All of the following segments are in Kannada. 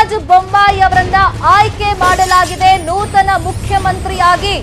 ಬಸವರಾಜ ಬೊಮ್ಮಾಯಿ ಅವರನ್ನ ಆಯ್ಕೆ ಮಾಡಲಾಗಿದೆ ನೂತನ ಮುಖ್ಯಮಂತ್ರಿಯಾಗಿ.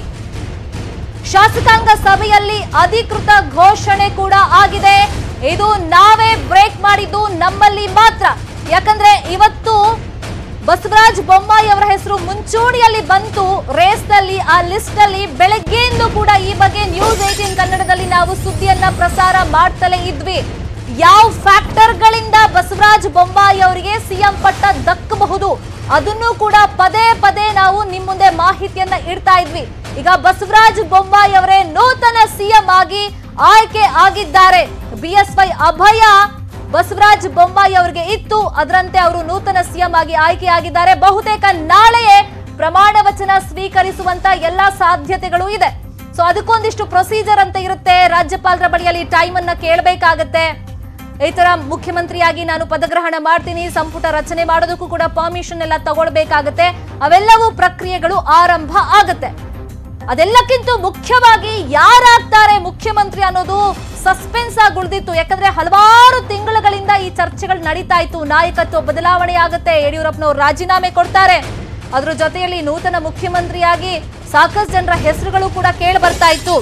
ಶಾಸಕಾಂಗ ಸಭೆಯಲ್ಲಿ ಅಧಿಕೃತ ಘೋಷಣೆ ಕೂಡ ಆಗಿದೆ. ಇದು ನಾವೇ ಬ್ರೇಕ್ ಮಾಡಿದ್ದು ನಮ್ಮಲ್ಲಿ ಮಾತ್ರ. ಯಾಕಂದ್ರೆ ಇವತ್ತು ಬಸವರಾಜ ಬೊಮ್ಮಾಯಿ ಅವರ ಹೆಸರು ಮುಂಚೂಣಿಯಲ್ಲಿ ಬಂತು ರೇಸ್ ನಲ್ಲಿ, ಆ ಲಿಸ್ಟ್ ಅಲ್ಲಿ. ಬೆಳಗ್ಗೆಯಿಂದ ಕೂಡ ಈ ಬಗ್ಗೆ ನ್ಯೂಸ್ 18 ಕನ್ನಡದಲ್ಲಿ ನಾವು ಸುದ್ದಿಯನ್ನ ಪ್ರಸಾರ ಮಾಡ್ತಲೇ ಇದ್ವಿ. ಯಾವ ಫ್ಯಾಕ್ಟರ್ ಗಳಿಂದ ಬಸವರಾಜ ಬೊಮ್ಮಾಯಿ ಅವರಿಗೆ ಸಿಎಂ ಪಟ್ಟ ದಕ್ಕಬಹುದು ಅದನ್ನು ಕೂಡ ಪದೇ ಪದೇ ನಾವು ನಿಮ್ಮ ಮುಂದೆ ಮಾಹಿತಿಯನ್ನ ಇಡ್ತಾ ಇದ್ವಿ. ಈಗ ಬಸವರಾಜ ಬೊಮ್ಮಾಯಿ ಅವರೇ ನೂತನ ಸಿಎಂ ಆಗಿ ಆಯ್ಕೆ ಆಗಿದ್ದಾರೆ. ಬಿಎಸ್ವೈ ಅಭಯ ಬಸವರಾಜ ಬೊಮ್ಮಾಯಿ ಅವರಿಗೆ ಇತ್ತು, ಅದರಂತೆ ಅವರು ನೂತನ ಸಿಎಂ ಆಗಿ ಆಯ್ಕೆಯಾಗಿದ್ದಾರೆ. ಬಹುತೇಕ ನಾಳೆಯೇ ಪ್ರಮಾಣ ವಚನ ಸ್ವೀಕರಿಸುವಂತ ಎಲ್ಲಾ ಸಾಧ್ಯತೆಗಳು ಇದೆ. ಸೊ ಅದಕ್ಕೊಂದಿಷ್ಟು ಪ್ರೊಸೀಜರ್ ಅಂತ ಇರುತ್ತೆ. ರಾಜ್ಯಪಾಲರ ಬಳಿಯಲ್ಲಿ ಟೈಮ್ ಅನ್ನ ಕೇಳಬೇಕಾಗತ್ತೆ. ಈ ತರ ಮುಖ್ಯಮಂತ್ರಿಯಾಗಿ ನಾನು ಪದಗ್ರಹಣ ಮಾಡ್ತೀನಿ, ಸಂಪುಟ ರಚನೆ ಮಾಡೋದಕ್ಕೂ ಕೂಡ ಪರ್ಮಿಷನ್ ಎಲ್ಲ ತಗೊಳ್ಬೇಕಾಗತ್ತೆ. ಅವೆಲ್ಲವೂ ಪ್ರಕ್ರಿಯೆಗಳು ಆರಂಭ ಆಗುತ್ತೆ. ಅದೆಲ್ಲಕ್ಕಿಂತ ಮುಖ್ಯವಾಗಿ ಯಾರಾಗ್ತಾರೆ ಮುಖ್ಯಮಂತ್ರಿ ಅನ್ನೋದು ಸಸ್ಪೆನ್ಸ್ ಆಗಿ ಉಳಿದಿತ್ತು. ಯಾಕಂದ್ರೆ ಹಲವಾರು ತಿಂಗಳುಗಳಿಂದ ಈ ಚರ್ಚೆಗಳು ನಡೀತಾ ಇತ್ತು. ನಾಯಕತ್ವ ಬದಲಾವಣೆ ಆಗುತ್ತೆ, ಯಡಿಯೂರಪ್ಪನವರು ರಾಜೀನಾಮೆ ಕೊಡ್ತಾರೆ, ಅದ್ರ ಜೊತೆಯಲ್ಲಿ ನೂತನ ಮುಖ್ಯಮಂತ್ರಿಯಾಗಿ ಸಾಕಷ್ಟು ಜನರ ಹೆಸರುಗಳು ಕೂಡ ಕೇಳಿ ಬರ್ತಾ ಇತ್ತು.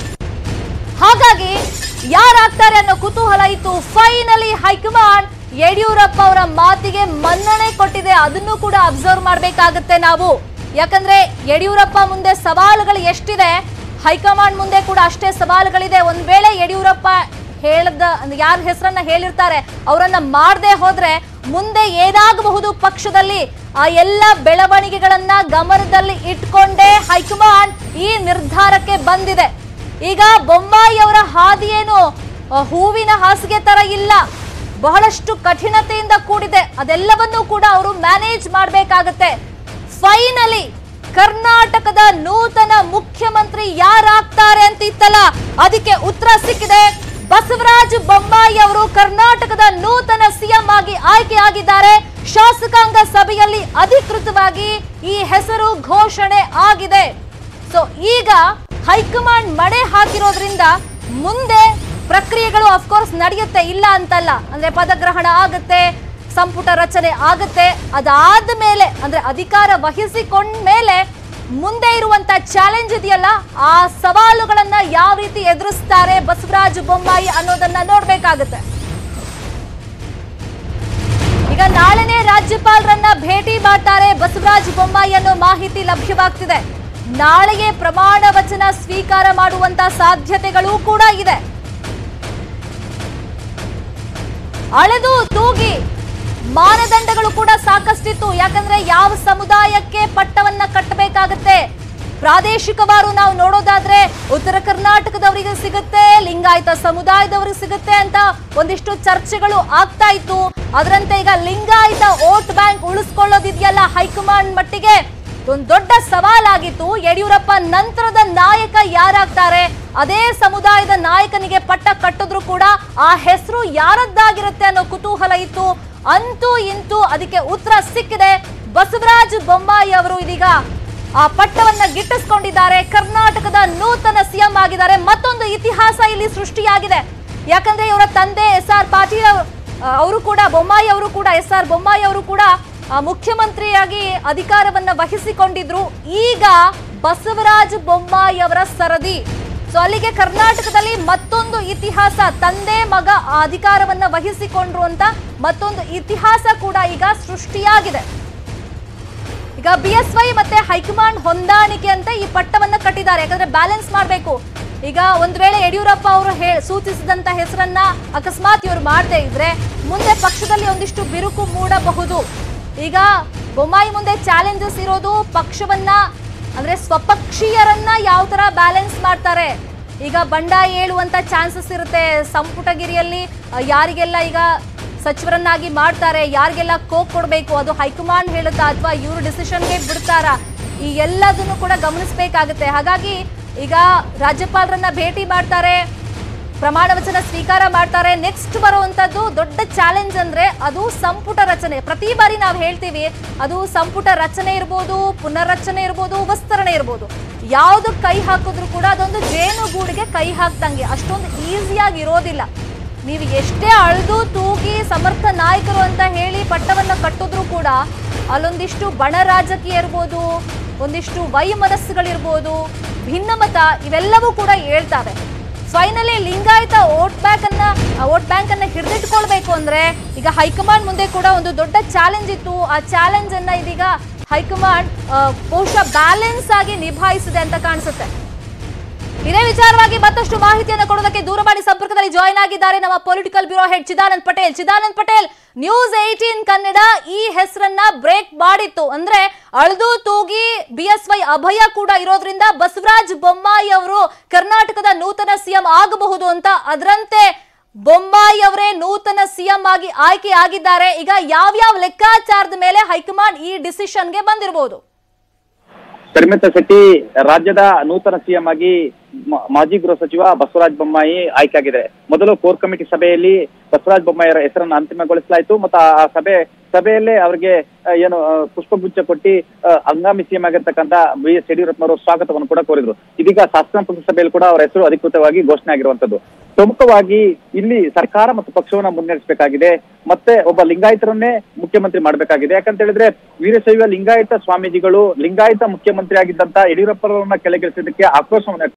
ಹಾಗಾಗಿ ಯಾರಾಗ್ತಾರೆ ಅನ್ನೋ ಕುತೂಹಲ ಇತ್ತು. ಫೈನಲಿ ಹೈಕಮಾಂಡ್ ಯಡಿಯೂರಪ್ಪ ಅವರ ಮಾತಿಗೆ ಮನ್ನಣೆ ಕೊಟ್ಟಿದೆ. ಅದನ್ನು ಕೂಡ ಅಬ್ಸರ್ವ್ ಮಾಡ್ಬೇಕಾಗತ್ತೆ ನಾವು. ಯಾಕಂದ್ರೆ ಯಡಿಯೂರಪ್ಪ ಮುಂದೆ ಸವಾಲುಗಳು ಎಷ್ಟಿದೆ, ಹೈಕಮಾಂಡ್ ಮುಂದೆ ಕೂಡ ಅಷ್ಟೇ ಸವಾಲುಗಳಿದೆ. ಒಂದ್ ವೇಳೆ ಯಡಿಯೂರಪ್ಪ ಹೇಳದ ಯಾರ ಹೆಸರನ್ನ ಹೇಳಿರ್ತಾರೆ ಅವರನ್ನ ಮಾಡದೆ ಹೋದ್ರೆ ಮುಂದೆ ಏನಾಗಬಹುದು ಪಕ್ಷದಲ್ಲಿ, ಆ ಎಲ್ಲ ಬೆಳವಣಿಗೆಗಳನ್ನ ಗಮನದಲ್ಲಿ ಇಟ್ಕೊಂಡೇ ಹೈಕಮಾಂಡ್ ಈ ನಿರ್ಧಾರಕ್ಕೆ ಬಂದಿದೆ. ಈಗ ಬೊಮ್ಮಾಯಿ ಅವರ ಹಾದಿಯೇನು ಹೂವಿನ ಹಾಸಿಗೆ ತರ ಇಲ್ಲ, ಬಹಳಷ್ಟು ಕಠಿಣತೆಯಿಂದ ಕೂಡಿದೆ. ಅದೆಲ್ಲವನ್ನೂ ಕೂಡ ಅವರು ಮ್ಯಾನೇಜ್ ಮಾಡಬೇಕಾಗತ್ತೆ. ಫೈನಲಿ ಕರ್ನಾಟಕದ ನೂತನ ಮುಖ್ಯಮಂತ್ರಿ ಯಾರಾಗ್ತಾರೆ ಅಂತ ಇತ್ತಲ್ಲ, ಅದಕ್ಕೆ ಉತ್ತರ ಸಿಕ್ಕಿದೆ. ಬಸವರಾಜ ಬೊಮ್ಮಾಯಿ ಅವರು ಕರ್ನಾಟಕದ ನೂತನ ಸಿಎಂ ಆಗಿ ಆಯ್ಕೆಯಾಗಿದ್ದಾರೆ. ಶಾಸಕಾಂಗ ಸಭೆಯಲ್ಲಿ ಅಧಿಕೃತವಾಗಿ ಈ ಹೆಸರು ಘೋಷಣೆ ಆಗಿದೆ. ಸೊ ಈಗ ಹೈಕಮಾಂಡ್ ಮಣೆ ಹಾಕಿರೋದ್ರಿಂದ ಮುಂದೆ ಪ್ರಕ್ರಿಯೆಗಳು ಅಫ್ಕೋರ್ಸ್ ನಡೆಯುತ್ತೆ, ಇಲ್ಲ ಅಂತಲ್ಲ. ಅಂದ್ರೆ ಪದಗ್ರಹಣ ಆಗುತ್ತೆ, ಸಂಪುಟ ರಚನೆ ಆಗುತ್ತೆ. ಅದಾದ ಮೇಲೆ ಅಂದ್ರೆ ಅಧಿಕಾರ ವಹಿಸಿಕೊಂಡ ಮೇಲೆ ಮುಂದೆ ಇರುವಂತ ಚಾಲೆಂಜ್ ಇದೆಯಲ್ಲ, ಆ ಸವಾಲುಗಳನ್ನ ಯಾವ ರೀತಿ ಎದುರಿಸ್ತಾರೆ ಬಸವರಾಜ ಬೊಮ್ಮಾಯಿ ಅನ್ನೋದನ್ನ ನೋಡ್ಬೇಕಾಗುತ್ತೆ. ಈಗ ನಾಳೆನೇ ರಾಜ್ಯಪಾಲರನ್ನ ಭೇಟಿ ಮಾಡ್ತಾರೆ ಬಸವರಾಜ ಬೊಮ್ಮಾಯಿ ಅನ್ನೋ ಮಾಹಿತಿ ಲಭ್ಯವಾಗ್ತಿದೆ. ನಾಳೆಯೇ ಪ್ರಮಾಣ ವಚನ ಸ್ವೀಕಾರ ಮಾಡುವಂತ ಸಾಧ್ಯತೆಗಳು ಕೂಡ ಇದೆ. ಅಳೆದು ತೂಗಿ ಮಾನದಂಡಗಳು ಕೂಡ ಸಾಕಷ್ಟಿತ್ತು. ಯಾಕಂದ್ರೆ ಯಾವ ಸಮುದಾಯಕ್ಕೆ ಪಟ್ಟವನ್ನ ಕಟ್ಟಬೇಕಾಗತ್ತೆ, ಪ್ರಾದೇಶಿಕವಾರು ನಾವು ನೋಡೋದಾದ್ರೆ ಉತ್ತರ ಕರ್ನಾಟಕದವರಿಗೆ ಸಿಗುತ್ತೆ, ಲಿಂಗಾಯತ ಸಮುದಾಯದವರಿಗೆ ಸಿಗುತ್ತೆ ಅಂತ ಒಂದಿಷ್ಟು ಚರ್ಚೆಗಳು ಆಗ್ತಾ ಇತ್ತು. ಅದರಂತೆ ಈಗ ಲಿಂಗಾಯತ ವೋಟ್ ಬ್ಯಾಂಕ್ ಉಳಿಸ್ಕೊಳ್ಳೋದಿದೆಯಲ್ಲ ಹೈಕಮಾಂಡ್ ಮಟ್ಟಿಗೆ ಒಂದು ದೊಡ್ಡ ಸವಾಲಾಗಿತ್ತು. ಯಡಿಯೂರಪ್ಪ ನಂತರದ ನಾಯಕ ಯಾರಾಗ್ತಾರೆ, ಅದೇ ಸಮುದಾಯದ ನಾಯಕನಿಗೆ ಪಟ್ಟ ಕಟ್ಟಿದ್ರು ಕೂಡ ಆ ಹೆಸರು ಯಾರದ್ದಾಗಿರುತ್ತೆ ಅನ್ನೋ ಕುತೂಹಲ ಇತ್ತು. ಅಂತೂ ಇಂತೂ ಅದಕ್ಕೆ ಉತ್ತರ ಸಿಕ್ಕಿದೆ. ಬಸವರಾಜ ಬೊಮ್ಮಾಯಿ ಅವರು ಇದೀಗ ಆ ಪಟ್ಟವನ್ನ ಗಿಟ್ಟಿಸ್ಕೊಂಡಿದ್ದಾರೆ. ಕರ್ನಾಟಕದ ನೂತನ ಸಿಎಂ ಆಗಿದ್ದಾರೆ. ಮತ್ತೊಂದು ಇತಿಹಾಸ ಇಲ್ಲಿ ಸೃಷ್ಟಿಯಾಗಿದೆ. ಯಾಕಂದ್ರೆ ಇವರ ತಂದೆ SR ಪಾಟೀಲ್ ಅವರು ಕೂಡ ಬೊಮ್ಮಾಯಿ ಅವರು ಕೂಡ SR ಬೊಮ್ಮಾಯಿ ಅವರು ಕೂಡ ಮುಖ್ಯಮಂತ್ರಿಯಾಗಿ ಅಧಿಕಾರವನ್ನ ವಹಿಸಿಕೊಂಡಿದ್ರು. ಈಗ ಬಸವರಾಜ ಬೊಮ್ಮಾಯಿ ಅವರ ಸರದಿ. ಸೊ ಅಲ್ಲಿಗೆ ಕರ್ನಾಟಕದಲ್ಲಿ ಮತ್ತೊಂದು ಇತಿಹಾಸ, ತಂದೆ ಮಗ ಅಧಿಕಾರವನ್ನ ವಹಿಸಿಕೊಂಡ್ರು ಅಂತ ಮತ್ತೊಂದು ಇತಿಹಾಸ ಕೂಡ ಈಗ ಸೃಷ್ಟಿಯಾಗಿದೆ. ಈಗ ಬಿಎಸ್ವೈ ಮತ್ತೆ ಹೈಕಮಾಂಡ್ ಹೊಂದಾಣಿಕೆ ಅಂತ ಈ ಪಟ್ಟವನ್ನ ಕಟ್ಟಿದ್ದಾರೆ. ಯಾಕಂದ್ರೆ ಬ್ಯಾಲೆನ್ಸ್ ಮಾಡಬೇಕು. ಈಗ ಒಂದ್ ವೇಳೆ ಯಡಿಯೂರಪ್ಪ ಅವರು ಸೂಚಿಸಿದಂತ ಹೆಸರನ್ನ ಅಕಸ್ಮಾತ್ ಇವರು ಮಾಡದೇ ಇದ್ರೆ ಮುಂದೆ ಪಕ್ಷದಲ್ಲಿ ಒಂದಿಷ್ಟು ಬಿರುಕು ಮೂಡಬಹುದು. ಈಗ ಬೊಮ್ಮಾಯಿ ಮುಂದೆ ಚಾಲೆಂಜಸ್ ಇರೋದು ಪಕ್ಷವನ್ನ ಅಂದ್ರೆ ಸ್ವಪಕ್ಷೀಯರನ್ನ ಯಾವ ತರ ಬ್ಯಾಲೆನ್ಸ್ ಮಾಡ್ತಾರೆ. ಈಗ ಬಂಡಾಯ ಏಳುವಂತ ಚಾನ್ಸಸ್ ಇರುತ್ತೆ. ಸಂಪುಟಗಿರಿಯಲ್ಲಿ ಯಾರಿಗೆಲ್ಲ ಈಗ ಸಚಿವರನ್ನಾಗಿ ಮಾಡ್ತಾರೆ, ಯಾರಿಗೆಲ್ಲ ಕೋಕ್ ಕೊಡಬೇಕು, ಅದು ಹೈಕಮಾಂಡ್ ಹೇಳುತ್ತಾ ಅಥವಾ ಇವರು ಡಿಸಿಷನ್ಗೆ ಬಿಡ್ತಾರಾ, ಈ ಎಲ್ಲದನ್ನು ಕೂಡ ಗಮನಿಸಬೇಕಾಗುತ್ತೆ. ಹಾಗಾಗಿ ಈಗ ರಾಜ್ಯಪಾಲರನ್ನ ಭೇಟಿ ಮಾಡ್ತಾರೆ, ಪ್ರಮಾಣ ವಚನ ಸ್ವೀಕಾರ ಮಾಡ್ತಾರೆ. ನೆಕ್ಸ್ಟ್ ಬರುವಂತದ್ದು ದೊಡ್ಡ ಚಾಲೆಂಜ್ ಅಂದ್ರೆ ಅದು ಸಂಪುಟ ರಚನೆ. ಪ್ರತಿ ಬಾರಿ ನಾವು ಹೇಳ್ತೀವಿ ಅದು ಸಂಪುಟ ರಚನೆ ಇರ್ಬೋದು, ಪುನರ್ರಚನೆ ಇರ್ಬೋದು, ವಿಸ್ತರಣೆ ಇರ್ಬೋದು, ಯಾವ್ದು ಕೈ ಹಾಕಿದ್ರು ಕೂಡ ಅದೊಂದು ಜೇನುಗೂಡಿಗೆ ಕೈ ಹಾಕ್ದಂಗೆ, ಅಷ್ಟೊಂದು ಈಸಿಯಾಗಿ ಇರೋದಿಲ್ಲ. ನೀವು ಎಷ್ಟೇ ಅಳ್ದು ತೂಗಿ ಸಮರ್ಥ ನಾಯಕರು ಅಂತ ಹೇಳಿ ಪಟ್ಟವನ್ನ ಕಟ್ಟಿದ್ರು ಕೂಡ ಅಲ್ಲೊಂದಿಷ್ಟು ಬಣ ರಾಜಕೀಯ ಇರ್ಬೋದು, ಒಂದಿಷ್ಟು ವೈಮನಸ್ಸುಗಳಿರ್ಬೋದು, ಭಿನ್ನಮತ ಇವೆಲ್ಲವೂ ಕೂಡ ಹೇಳ್ತಾವೆ. ಫೈನಲಿ ಲಿಂಗಾಯತ ವೋಟ್ ಬ್ಯಾಂಕ್ ಅನ್ನ ಹಿಡಿದಿಟ್ಕೊಳ್ಬೇಕು ಅಂದ್ರೆ ಈಗ ಹೈಕಮಾಂಡ್ ಮುಂದೆ ಕೂಡ ಒಂದು ದೊಡ್ಡ ಚಾಲೆಂಜ್ ಇತ್ತು. ಆ ಚಾಲೆಂಜ್ ಅನ್ನ ಇದೀಗ ಹೈಕಮಾಂಡ್ ಬಹುಶಃ ಬ್ಯಾಲೆನ್ಸ್ ಆಗಿ ನಿಭಾಯಿಸಿದೆ ಅಂತ ಕಾಣಿಸುತ್ತೆ. ಇದೇ ವಿಚಾರವಾಗಿ ಮತ್ತಷ್ಟು ಮಾಹಿತಿಯನ್ನು ಕೊಡೋದಕ್ಕೆ ದೂರವಾಣಿ ಸಂಪರ್ಕದಲ್ಲಿ ಜಾಯಿನ್ ಆಗಿದ್ದಾರೆ ನಮ್ಮ political bureau head Chidanand Patel. Chidanand Patel, news 18 Kannada ಈ ಹೆಸರನ್ನ ಬ್ರೇಕ್ ಮಾಡಿತ್ತು. ಅಂದ್ರೆ ಅಳ್ದು ತೂಗಿ BSY ಅಭಯ ಕೂಡ ಇರೋದ್ರಿಂದ ಬಸವರಾಜ ಬೊಮ್ಮಾಯಿ ಅವರು ಕರ್ನಾಟಕದ ನೂತನ ಸಿಎಂ ಆಗಬಹುದು ಅಂತ. ಅದರಂತೆ ಬೊಮ್ಮಾಯಿ ಅವರೇ ನೂತನ ಸಿಎಂ ಆಗಿ ಆಯ್ಕೆ ಆಗಿದ್ದಾರೆ. ಈಗ ಯಾವ್ಯಾವ ಲೆಕ್ಕಾಚಾರದ ಮೇಲೆ ಹೈಕಮಾಂಡ್ ಈ ಡಿಸಿಷನ್ಗೆ ಬಂದಿರಬಹುದು? ಶರ್ಮಿಳಾ ಶೆಟ್ಟಿ ರಾಜ್ಯದ ನೂತನ ಸಿಎಂ ಆಗಿ ಮಾಜಿ ಗೃಹ ಸಚಿವ ಬಸವರಾಜ ಬೊಮ್ಮಾಯಿ ಆಯ್ಕೆಯಾಗಿದೆ. ಮೊದಲು ಕೋರ್ ಕಮಿಟಿ ಸಭೆಯಲ್ಲಿ ಬಸವರಾಜ ಬೊಮ್ಮಾಯಿ ಅವರ ಹೆಸರನ್ನು ಅಂತಿಮಗೊಳಿಸಲಾಯಿತು ಮತ್ತು ಆ ಸಭೆಯಲ್ಲೇ ಅವರಿಗೆ ಏನು ಪುಷ್ಪಗುಚ್ಛ ಕೊಟ್ಟಿ ಹಂಗಾಮಿ ಸಿಎಂ ಆಗಿರ್ತಕ್ಕಂಥ BS ಯಡಿಯೂರಪ್ಪನವರು ಸ್ವಾಗತವನ್ನು ಕೂಡ ಕೋರಿದ್ರು. ಇದೀಗ ಶಾಸನ ಪಕ್ಷ ಸಭೆಯಲ್ಲಿ ಕೂಡ ಅವರ ಹೆಸರು ಅಧಿಕೃತವಾಗಿ ಘೋಷಣೆ ಆಗಿರುವಂತದ್ದು. ಪ್ರಮುಖವಾಗಿ ಇಲ್ಲಿ ಸರ್ಕಾರ ಮತ್ತು ಪಕ್ಷವನ್ನ ಮುನ್ನಡೆಸಬೇಕಾಗಿದೆ, ಮತ್ತೆ ಒಬ್ಬ ಲಿಂಗಾಯತರನ್ನೇ ಮುಖ್ಯಮಂತ್ರಿ ಮಾಡಬೇಕಾಗಿದೆ. ಯಾಕಂತ ಹೇಳಿದ್ರೆ ವೀರಶೈವ ಲಿಂಗಾಯತ ಸ್ವಾಮೀಜಿಗಳು ಲಿಂಗಾಯತ ಮುಖ್ಯಮಂತ್ರಿ ಆಗಿದ್ದಂತ ಯಡಿಯೂರಪ್ಪರವರನ್ನ ಕೆಳಗಿಳಿಸಿದ್ದಕ್ಕೆ ಆಕ್ರೋಶವನ್ನು